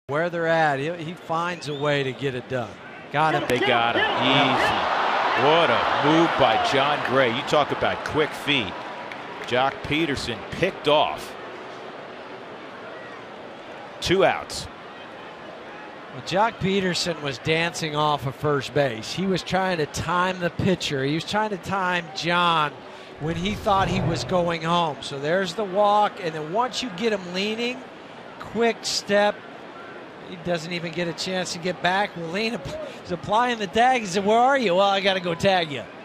Where they're at, he finds a way to get it done. Got him. They got him. Easy. What a move by Jon Gray. You talk about quick feet. Joc Pederson picked off. 2 outs. Well, Joc Pederson was dancing off of first base. He was trying to time the pitcher. He was trying to time Jon when he thought he was going home. So there's the walk, and then once you get him leaning, quick step. He doesn't even get a chance to get back. Well, Lean is applying the tag. He said, "Where are you?" "Well, I got to go tag you."